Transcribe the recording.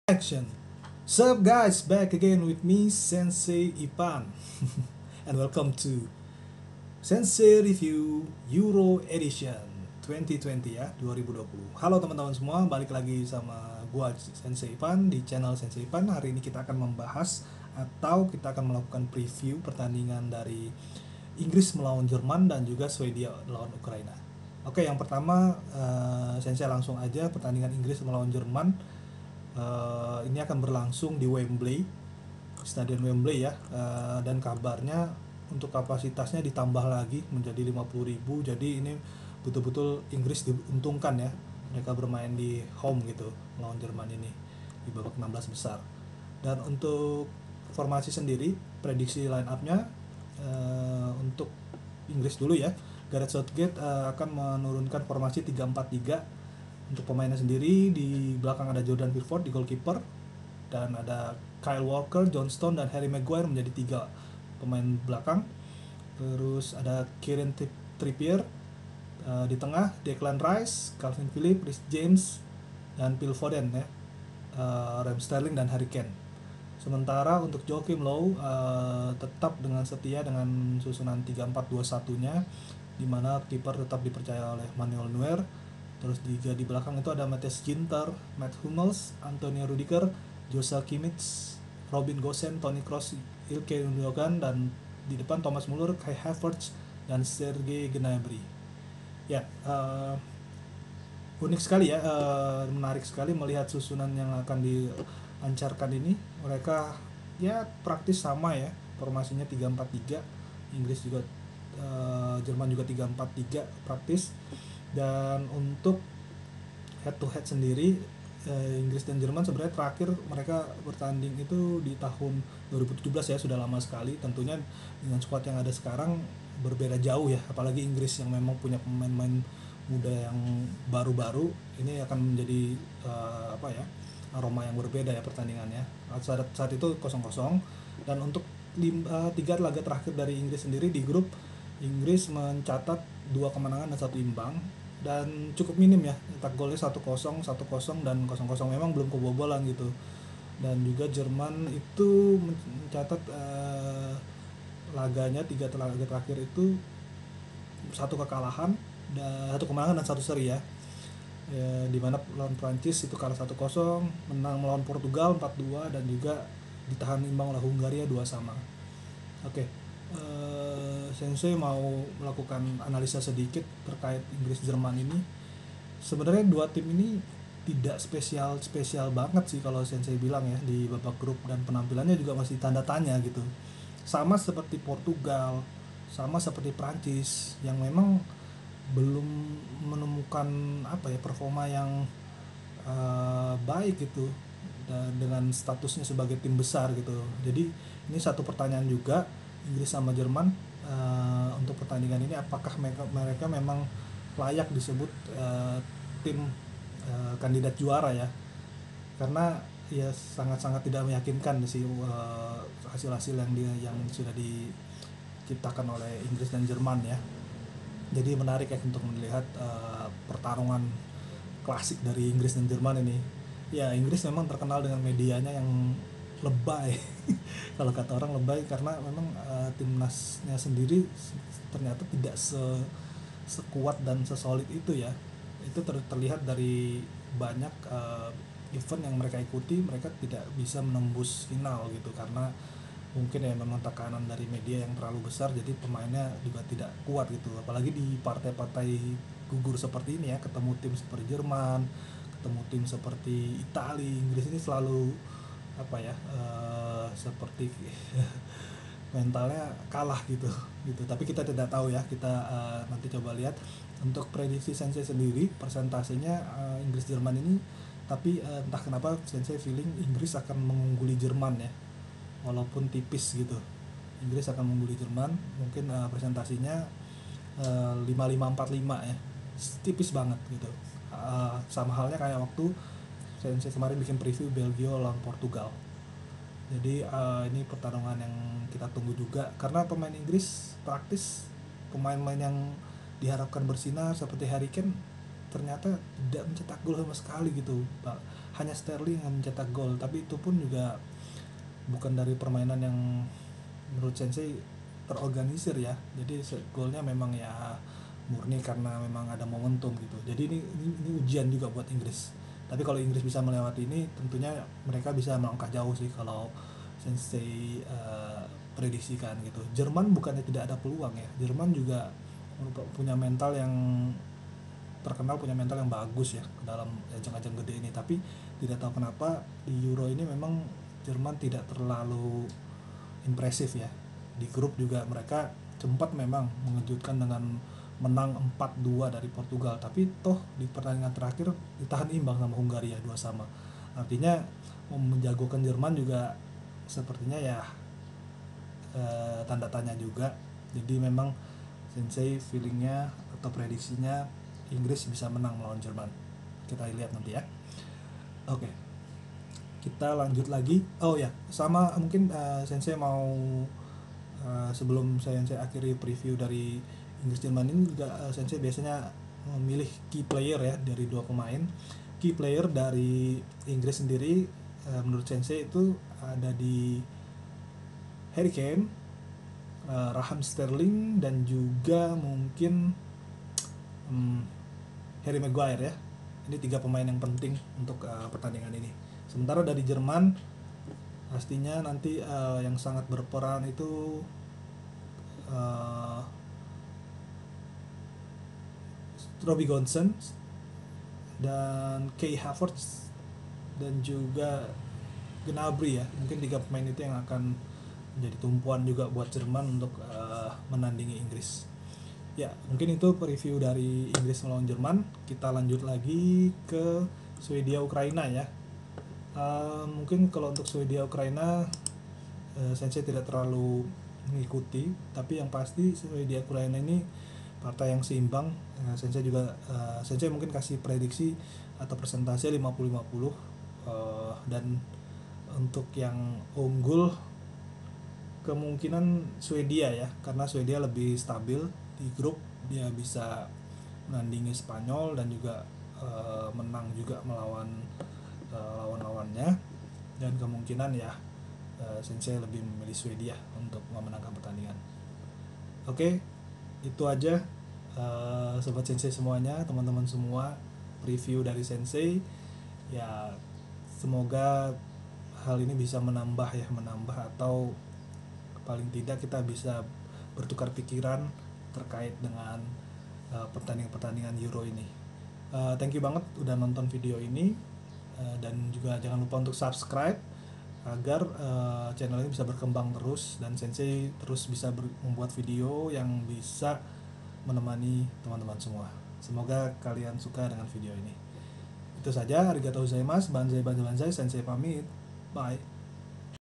Action. Sup guys, back again with me Sensei Ipan. And welcome to Sensei Review Euro Edition 2020 ya, 2020. Halo teman-teman semua, balik lagi sama gua Sensei Ipan di channel Sensei Ipan. Hari ini kita akan membahas atau kita akan melakukan preview pertandingan dari Inggris melawan Jerman dan juga Swedia melawan Ukraina. Oke, yang pertama Sensei langsung aja pertandingan Inggris melawan Jerman. Ini akan berlangsung di Wembley, Stadion Wembley ya. Dan kabarnya untuk kapasitasnya ditambah lagi menjadi 50.000. Jadi ini betul-betul Inggris diuntungkan ya. Mereka bermain di home gitu melawan Jerman ini di babak 16 besar. Dan untuk formasi sendiri, prediksi line up-nya untuk Inggris dulu ya. Gareth Southgate akan menurunkan formasi 3-4-3. Untuk pemainnya sendiri, di belakang ada Jordan Pickford di goalkeeper, dan ada Kyle Walker, John Stone, dan Harry Maguire menjadi 3 pemain belakang. Terus ada Kieran Trippier di tengah, Declan Rice, Calvin Phillips, Reece James, dan Phil Foden ya, Raheem Sterling dan Harry Kane. Sementara untuk Joachim Low tetap dengan setia dengan susunan 3-4-2-1-nya, di mana kiper tetap dipercaya oleh Manuel Neuer. Terus di belakang itu ada Matthias Ginter, Matt Hummels, Antonio Rudiger, Joshua Kimmich, Robin Gosens, Toni Kroos, Ilkay Gundogan, dan di depan Thomas Muller, Kai Havertz, dan Sergei Gnabry. Ya, unik sekali ya, menarik sekali melihat susunan yang akan dilancarkan ini. Mereka ya praktis sama ya, formasinya 3-4-3. Inggris juga Jerman juga 3-4-3 praktis. Dan untuk head to head sendiri, Inggris dan Jerman sebenarnya terakhir mereka bertanding itu di tahun 2017 ya, sudah lama sekali. Tentunya dengan skuad yang ada sekarang berbeda jauh ya, apalagi Inggris yang memang punya pemain-pemain muda yang baru-baru. Ini akan menjadi aroma yang berbeda ya pertandingannya. Saat itu 0-0. Dan untuk 3 laga terakhir dari Inggris sendiri di grup, Inggris mencatat 2 kemenangan dan 1 imbang, dan cukup minim ya, cetak golnya 1-0, 1-0, dan 0-0. Memang belum kebobolan gitu. Dan juga Jerman itu mencatat laganya 3 laga terakhir itu 1 kekalahan dan 1 kemenangan dan 1 seri ya. Di mana lawan Prancis itu kalah 1-0, menang melawan Portugal 4-2, dan juga ditahan imbang oleh Hungaria 2-2. Oke. Sensei mau melakukan analisa sedikit terkait Inggris Jerman ini. Sebenarnya dua tim ini tidak spesial banget sih kalau Sensei bilang ya di babak grup, dan penampilannya juga masih tanda tanya gitu. Sama seperti Portugal, sama seperti Prancis yang memang belum menemukan performa yang baik gitu, dan dengan statusnya sebagai tim besar gitu. Jadi ini satu pertanyaan juga, Inggris sama Jerman untuk pertandingan ini, apakah mereka memang layak disebut tim kandidat juara ya, karena ya sangat-sangat tidak meyakinkan sih hasil-hasil yang sudah diciptakan oleh Inggris dan Jerman ya. Jadi menarik ya untuk melihat pertarungan klasik dari Inggris dan Jerman ini. Ya, Inggris memang terkenal dengan medianya yang lebay. Kalau kata orang lebay, karena memang timnasnya sendiri ternyata tidak sekuat dan sesolid itu ya. Itu terlihat dari banyak event yang mereka ikuti, mereka tidak bisa menembus final gitu, karena mungkin ya memang tekanan dari media yang terlalu besar, jadi pemainnya juga tidak kuat gitu. Apalagi di partai-partai gugur seperti ini ya, ketemu tim seperti Jerman, ketemu tim seperti Italia, Inggris ini selalu seperti mentalnya kalah gitu. Tapi kita tidak tahu ya, kita nanti coba lihat. Untuk prediksi Sensei sendiri, persentasenya Inggris Jerman ini, tapi entah kenapa Sensei feeling Inggris akan mengungguli Jerman ya, walaupun tipis gitu. Inggris akan mengungguli Jerman, mungkin presentasinya 5-5-4-5 ya, tipis banget gitu. Sama halnya kayak waktu Sensei kemarin bikin preview Belgia lawan Portugal. Jadi ini pertarungan yang kita tunggu juga, karena pemain Inggris praktis, pemain-pemain yang diharapkan bersinar seperti Harry Kane ternyata tidak mencetak gol sama sekali gitu. hanya Sterling yang mencetak gol, tapi itu pun juga bukan dari permainan yang menurut Sensei terorganisir ya. Jadi golnya memang ya murni karena memang ada momentum gitu. Jadi ini ujian juga buat Inggris. Tapi kalau Inggris bisa melewati ini, tentunya mereka bisa melangkah jauh sih kalau Sensei prediksikan gitu. Jerman bukannya tidak ada peluang ya. Jerman juga punya mental yang terkenal, punya mental yang bagus ya dalam ajang-ajang gede ini. Tapi tidak tahu kenapa di Euro ini memang Jerman tidak terlalu impresif ya. Di grup juga mereka sempat memang mengejutkan dengan menang 4-2 dari Portugal, tapi toh di pertandingan terakhir ditahan imbang sama Hungaria 2-2. Artinya menjagokan Jerman juga sepertinya ya tanda tanya juga. Jadi memang Sensei feelingnya atau prediksinya Inggris bisa menang melawan Jerman. Kita lihat nanti ya. Oke, kita lanjut lagi. Oh ya, sama mungkin Sensei mau sebelum saya akhiri preview dari Inggris Jerman ini juga Sensei biasanya memilih key player ya dari dua pemain. Key player dari Inggris sendiri menurut Sensei itu ada di Harry Kane, Raheem Sterling, dan juga mungkin Harry Maguire ya. Ini 3 pemain yang penting untuk pertandingan ini. Sementara dari Jerman pastinya nanti yang sangat berperan itu Robbie Johnson dan Kai Havertz dan juga Gnabry ya. Mungkin 3 pemain itu yang akan menjadi tumpuan juga buat Jerman untuk menandingi Inggris. Ya, mungkin itu preview dari Inggris melawan Jerman. Kita lanjut lagi ke Swedia Ukraina ya. Mungkin kalau untuk Swedia Ukraina Sensei tidak terlalu mengikuti, tapi yang pasti Swedia Ukraina ini partai yang seimbang. Sensei juga Sensei mungkin kasih prediksi atau persentase 50-50, dan untuk yang unggul kemungkinan Swedia ya, karena Swedia lebih stabil di grup, dia bisa menandingi Spanyol dan juga menang juga melawan lawan-lawannya, dan kemungkinan ya Sensei lebih memilih Swedia untuk memenangkan pertandingan. Oke, itu aja sobat Sensei semuanya, teman-teman semua, review dari Sensei ya. Semoga hal ini bisa menambah atau paling tidak kita bisa bertukar pikiran terkait dengan pertandingan Euro ini. Thank you banget udah nonton video ini, dan juga jangan lupa untuk subscribe agar channel ini bisa berkembang terus dan Sensei terus bisa membuat video yang bisa menemani teman-teman semua. Semoga kalian suka dengan video ini. Itu saja, arigatou gozaimasu, banzai banzai banzai, Sensei pamit. Bye.